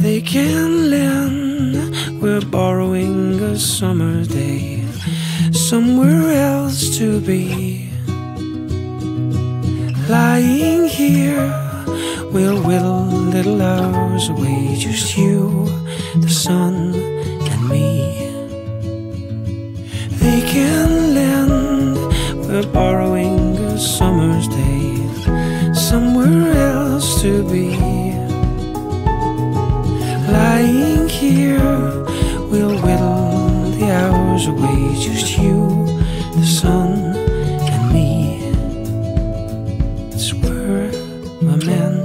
They can lend, we're borrowing a summer day, somewhere else to be. Lying here, we'll whittle little hours away, just you, the sun, and me. They can lend, we're borrowing a summer's day, somewhere else to be. Lying here, we'll whittle the hours away, just you, the sun, and me. It's where we're meant